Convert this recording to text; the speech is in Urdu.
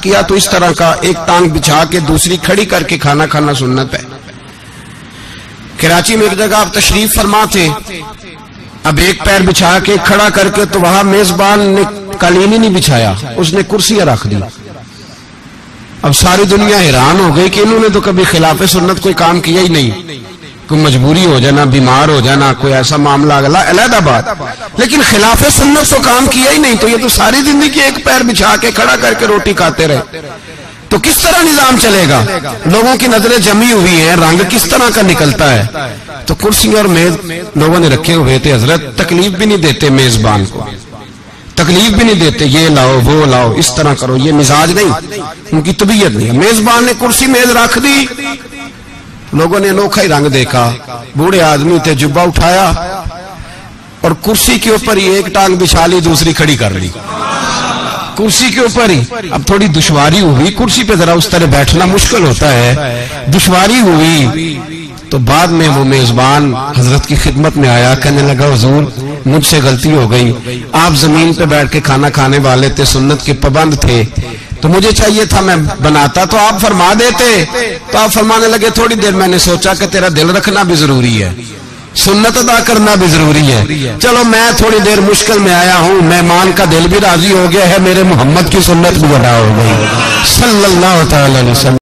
کیا تو اس طرح کا ایک ٹانگ بچھا کے دوسری کھڑی کر کے کھانا کھانا سنت ہے۔ کراچی میں ایک جگہ آپ تشریف فرما تھے، اب ایک پیر بچھا کے کھڑا کر کے تو وہاں میزبان نے قالین ہی نہیں بچھایا، اس نے کرسیاں رکھ دی۔ اب ساری دنیا حیران ہو گئی کہ انہوں نے تو کبھی خلاف سنت کوئی کام کیا ہی نہیں، کوئی مجبوری ہو جانا، بیمار ہو جانا، کوئی ایسا معاملہ علیحدہ بات، لیکن خلاف سنت تو کام کیا ہی نہیں، تو یہ تو ساری زندگی ایک پیر بچھا کے کھڑا کر کے روٹی کھاتے رہے، تو کس طرح نظام چلے گا؟ لوگوں کی نظریں جمی ہوئی ہیں، رنگ کس طرح کا نکلتا ہے؟ تو کرسی اور میز لوگوں نے رکھے ہوئے تھے، حضرت تکلیف بھی نہیں دیتے میزبان کو، تکلیف بھی نہیں دیتے، یہ لاؤ وہ لاؤ اس طرح کرو، یہ مزاج نہیں، ان کی طبیعت نہیں۔ میزبان نے کرسی میز رکھ دی، لوگوں نے انوکھا ہی رنگ دیکھا، بوڑھے آدمی تھے، جبہ اٹھایا اور کرسی کے اوپر ہی ایک ٹانگ بچھا لی، دوسری کھڑی کر لی، کرسی کے اوپر ہی۔ اب تھوڑی دشواری ہوئی، کرسی پہ ذرا اس طرح بیٹھنا مشکل ہوتا ہے، دشواری ہوئی تو بعد میں وہ میزبان حضرت کی خدمت میں آیا، کہنے لگا حضور مجھ سے غلطی ہو گئی، آپ زمین پہ بیٹھ کے کھانا کھانے والے تھے، سنت کے پابند تھے، تو مجھے چاہیے تھا میں بناتا تو آپ فرما دیتے۔ تو آپ فرمانے لگے تھوڑی دیر میں نے سوچا کہ تیرا دل رکھنا بھی ضروری ہے، سنت ادا کرنا بھی ضروری ہے، چلو میں تھوڑی دیر مشکل میں آیا ہوں، مہمان کا دل بھی راضی ہو گیا ہے، میرے محمد کی سنت بھی ادا ہو گئی صلی اللہ تعالی علیہ وسلم۔